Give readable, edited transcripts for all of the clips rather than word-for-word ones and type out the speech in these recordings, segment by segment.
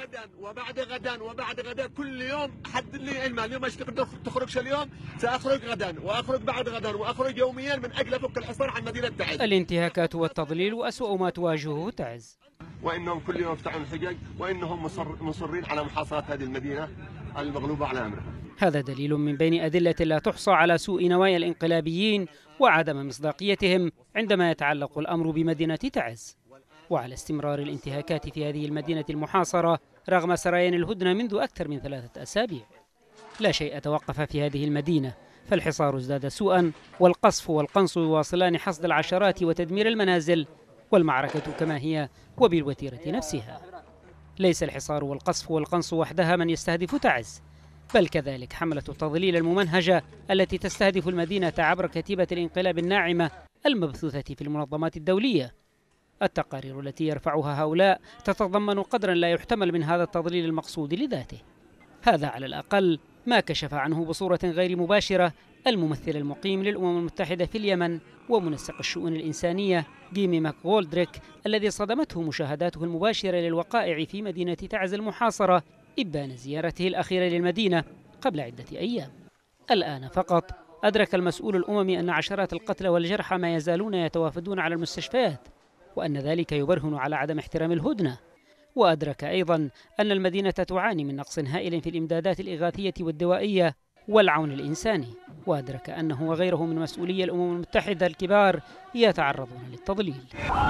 غدا وبعد غدا وبعد غدا كل يوم حد لي علما. اليوم ايش تقدر تخرجش اليوم؟ ساخرج غدا واخرج بعد غدا واخرج يوميا من اجل افك الحصار عن مدينه تعز. الانتهاكات والتضليل أسوأ ما تواجهه تعز. وانهم كل يوم يفتحون حجج وانهم مصرين على محاصره هذه المدينه المغلوبه على امرها. هذا دليل من بين أدلة لا تحصى على سوء نوايا الانقلابيين وعدم مصداقيتهم عندما يتعلق الأمر بمدينة تعز، وعلى استمرار الانتهاكات في هذه المدينة المحاصرة رغم سريان الهدنة منذ أكثر من 3 أسابيع. لا شيء توقف في هذه المدينة، فالحصار ازداد سوءا، والقصف والقنص يواصلان حصد العشرات وتدمير المنازل، والمعركة كما هي وبالوتيرة نفسها. ليس الحصار والقصف والقنص وحدها من يستهدف تعز، بل كذلك حملة التضليل الممنهجة التي تستهدف المدينة عبر كتيبة الانقلاب الناعمة المبثوثة في المنظمات الدولية. التقارير التي يرفعها هؤلاء تتضمن قدرا لا يحتمل من هذا التضليل المقصود لذاته. هذا على الأقل ما كشف عنه بصورة غير مباشرة الممثل المقيم للأمم المتحدة في اليمن ومنسق الشؤون الإنسانية جيمي ماكغولدريك، الذي صدمته مشاهداته المباشرة للوقائع في مدينة تعز المحاصرة إبان زيارته الأخيرة للمدينة قبل عدة أيام. الآن فقط أدرك المسؤول الأممي أن عشرات القتلى والجرحى ما يزالون يتوافدون على المستشفيات، وأن ذلك يبرهن على عدم احترام الهدنة. وأدرك أيضا أن المدينة تعاني من نقص هائل في الإمدادات الإغاثية والدوائية والعون الإنساني، وأدرك أنه وغيره من مسؤولي الأمم المتحدة الكبار يتعرضون للتضليل.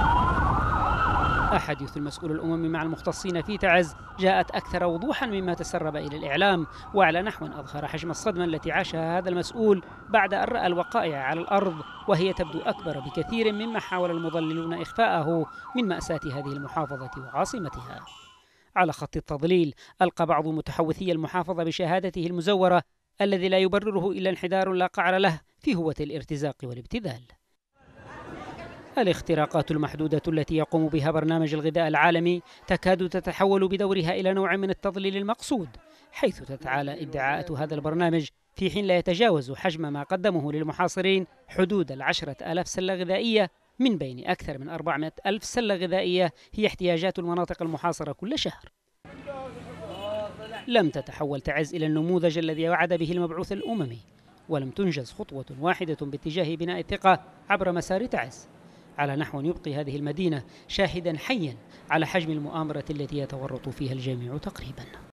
أحاديث المسؤول الأممي مع المختصين في تعز جاءت أكثر وضوحا مما تسرب إلى الإعلام، وعلى نحو أظهر حجم الصدمة التي عاشها هذا المسؤول بعد أن رأى الوقائع على الأرض، وهي تبدو أكبر بكثير مما حاول المضللون إخفاءه من مأساة هذه المحافظة وعاصمتها. على خط التضليل ألقى بعض متحوثي المحافظة بشهادته المزورة الذي لا يبرره إلا انحدار لا قعر له في هوة الارتزاق والابتذال. الاختراقات المحدودة التي يقوم بها برنامج الغذاء العالمي تكاد تتحول بدورها إلى نوع من التضليل المقصود، حيث تتعالى ادعاءات هذا البرنامج في حين لا يتجاوز حجم ما قدمه للمحاصرين حدود 10,000 سلة غذائية، من بين أكثر من 400,000 سلة غذائية هي احتياجات المناطق المحاصرة كل شهر. لم تتحول تعز إلى النموذج الذي وعد به المبعوث الأممي، ولم تنجز خطوة واحدة باتجاه بناء الثقة عبر مسار تعز، على نحو يبقي هذه المدينة شاهدا حيا على حجم المؤامرة التي يتورط فيها الجميع تقريبا.